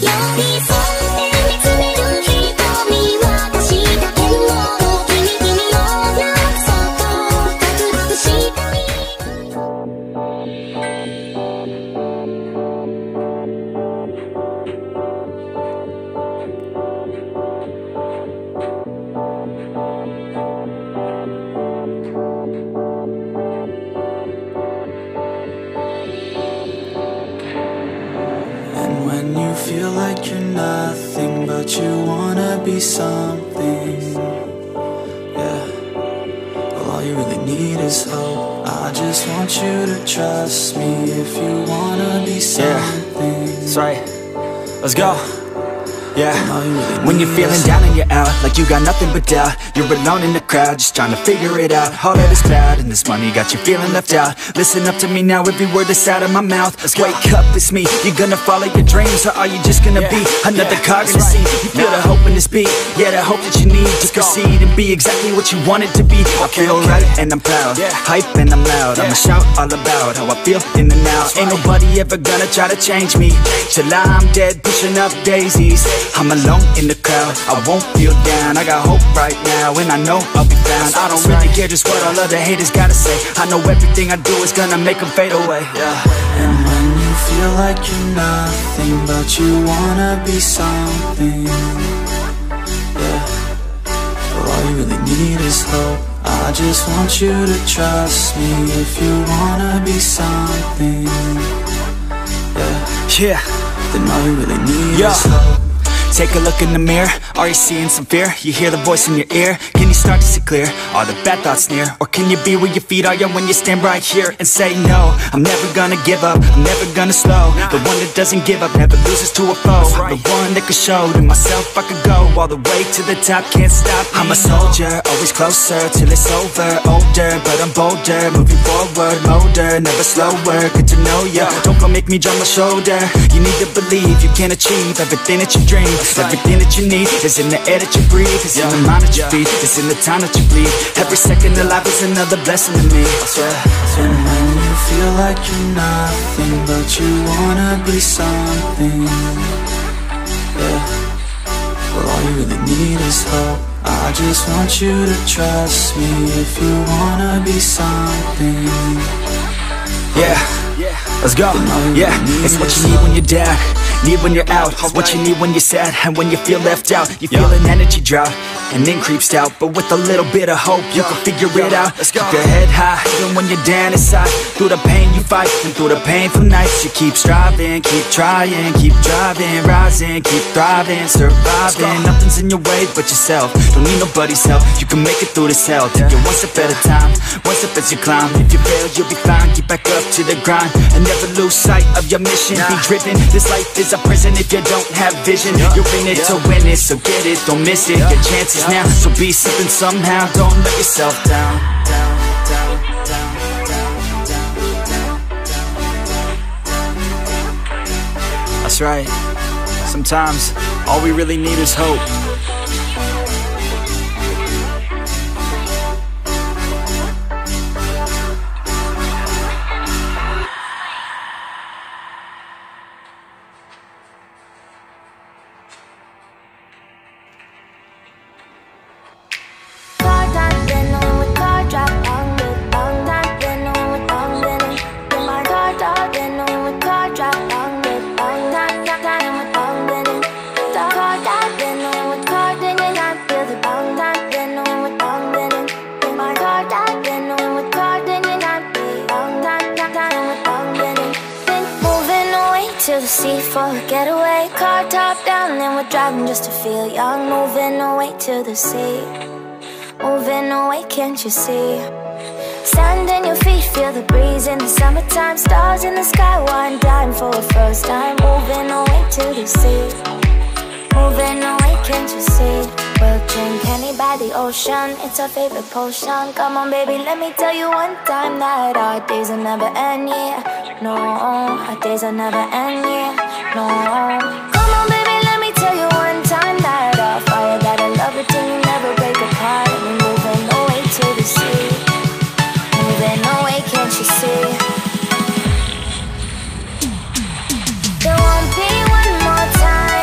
When you feel like you're nothing, but you wanna be something, yeah. Well, all you really need is hope. I just want you to trust me if you wanna be something. Yeah, that's right. Let's go. Yeah, when you're feeling down and you're out, like you got nothing but doubt, you're alone in the crowd, just trying to figure it out. All that is cloud and this money got you feeling left out. Listen up to me now, every word that's out of my mouth. Wake up, it's me. You're gonna follow your dreams, or are you just gonna be another cog in the scene? You feel the hope in this beat, yeah, the hope that you need to proceed and be exactly what you want it to be. I feel right and I'm proud, hype and I'm loud. I'ma shout all about how I feel in the now. Ain't nobody ever gonna try to change me till I'm dead, pushing up daisies. I'm alone in the crowd, I won't feel down. I got hope right now, and I know I'll be found. I don't really care just what all other haters gotta say. I know everything I do is gonna make them fade away, And when you feel like you're nothing, but you wanna be something, yeah. Well, all you really need is hope. I just want you to trust me if you wanna be something, yeah. Then all you really need is hope. Take a look in the mirror, are you seeing some fear? You hear the voice in your ear, can you start to see clear? Are the bad thoughts near? Or can you be where your feet are, when you stand right here and say no? I'm never gonna give up, I'm never gonna slow. The one that doesn't give up, never loses to a foe. The one that could show to myself I could go all the way to the top, can't stop me. I'm a soldier, always closer till it's over. Older, but I'm bolder, moving forward, older, never slower. Good to know ya, don't go make me drop my shoulder. You need to believe you can achieve everything that you dream. Everything that you need is in the air that you breathe. It's in the mind that you feed, it's in the time that you bleed. Every second of life is another blessing to me, And when you feel like you're nothing, but you wanna be something, yeah. Well, all you really need is hope. I just want you to trust me if you wanna be something, let's go. It's what you need when you're down, need when you're out. It's what you need when you're sad and when you feel left out. You feel an energy drought and then creeps out, but with a little bit of hope you can figure it out. Keep your head high even when you're down inside. Through the pain you fight and through the painful nights you keep striving, keep trying, keep driving, rising, keep thriving, surviving. Nothing's in your way but yourself, don't need nobody's help. You can make it through this hell, take it one step at a time, one step as you climb. If you fail you'll be fine, get back up to the grind and never lose sight of your mission. Be driven, this life is a prison if you don't have vision. You're in it to win it, so get it, don't miss it. Your chances now, so be something somehow. Don't let yourself down. That's right. Sometimes all we really need is hope. To the sea for a getaway, car top down, and we're driving just to feel young. Moving away to the sea, moving away, can't you see? Stand on your feet, feel the breeze in the summertime. Stars in the sky, one dime for a first time. Moving away to the sea, moving away, can't you see? We'll drink honey by the ocean, it's our favorite potion. Come on baby, let me tell you one time that our days will never end, yeah. No, our days will never end, yeah. No. Come on baby, let me tell you one time that our fire, that I love it till you never break apart. And we're moving away to the sea, moving away, can't you see? There won't be one more time.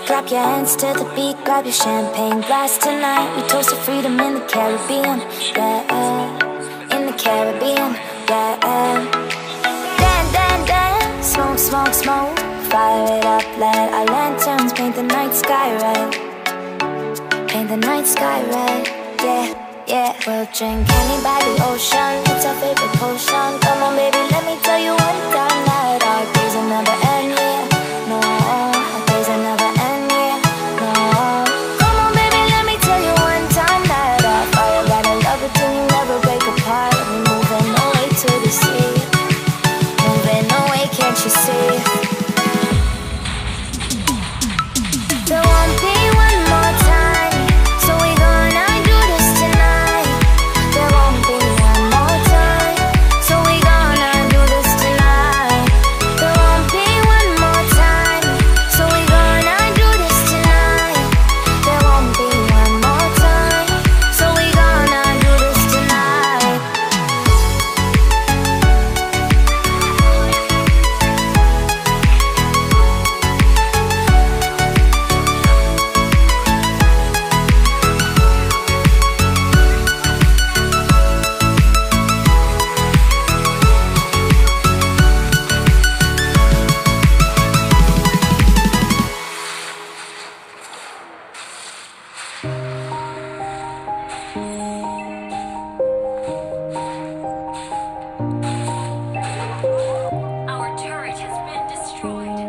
Clap your hands to the beat, grab your champagne glass tonight. We toast to freedom in the Caribbean, yeah, in the Caribbean, yeah. Dance, dance, dance, smoke, smoke, smoke. Fire it up, let our lanterns paint the night sky red. Paint the night sky red, yeah. Yeah, we'll drink honey by the ocean. It's our favorite potion. Come on, baby, let me tell you one time that our days will never end, yeah. No, our days will never end, yeah. No. Come on, baby, let me tell you one time that our fire gotta love it till you never break apart. We're moving away to the sea. Moving away, can't you see? There won't be one more time, so we gonna do this tonight. There won't be one more time, so we gonna do this tonight. There won't be one more time, so we gonna do this tonight. There won't be one more time, so we gonna do this tonight. Our turret has been destroyed.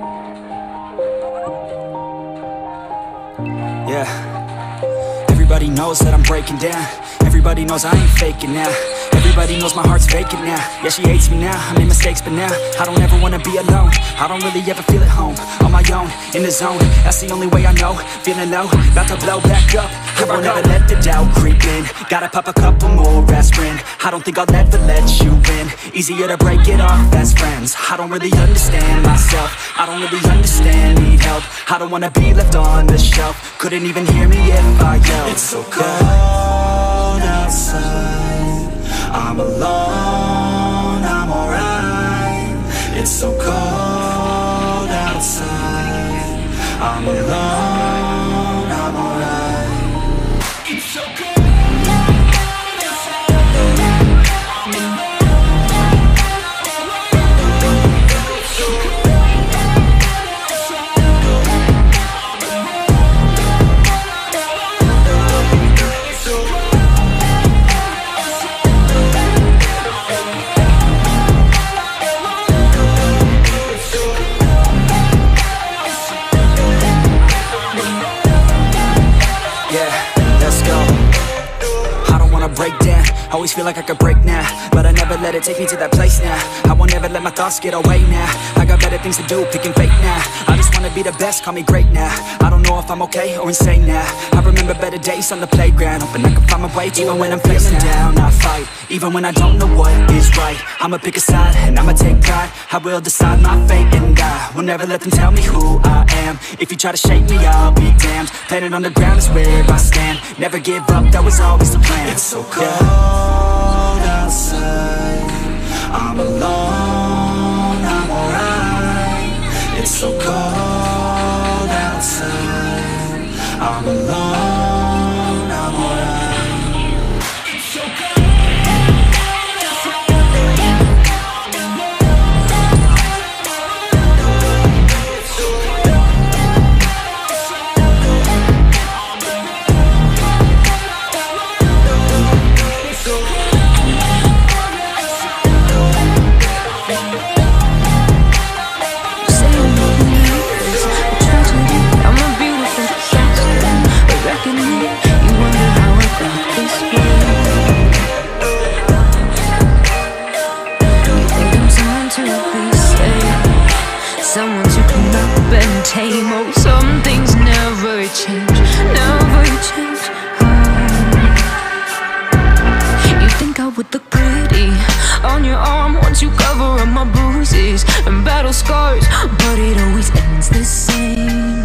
Yeah. Everybody knows that I'm breaking down. Everybody knows I ain't faking now. Everybody knows my heart's vacant now. Yeah, she hates me now, I made mistakes but now I don't ever wanna be alone. I don't really ever feel at home. On my own, in the zone, that's the only way I know. Feeling low, about to blow back up. I won't ever let the doubt creep in. Gotta pop a couple more aspirin. I don't think I'll ever let you in. Easier to break it off best friends. I don't really understand myself. I don't really understand, need help. I don't wanna be left on the shelf. Couldn't even hear me if I yelled. It's so cold outside, I'm alone, I'm alright. It's so cold outside, I'm alone, I'm alright. It's so cold. Break down, always feel like I could break now, but I never let it take me to that place now. I won't ever let my thoughts get away now. I got better things to do, picking fate now. I just wanna be the best, call me great now. I don't know if I'm okay or insane now. I remember better days on the playground, hoping I can find my way even when I'm feeling down. I fight, even when I don't know what is right. I'ma pick a side and I'ma take pride. I will decide my fate and I will never let them tell me who I am. If you try to shake me, I'll be damned. Planet on the ground is where I stand. Never give up, that was always the plan. It's so cold outside, I'm alone, I'm alright. It's so cold outside, I'm alone, I'm alright. It's so cold. Someone to clean up and tame. Oh, some things never change, never change. You think I would look pretty on your arm once you cover up my bruises and battle scars, but it always ends the same.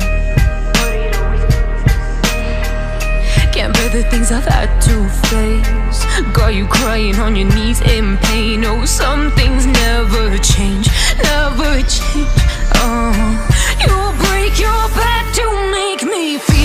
Can't bear the things I've had to face. Got you crying on your knees in pain. Oh, some things never change, never change. Oh, you break your back to me. me feel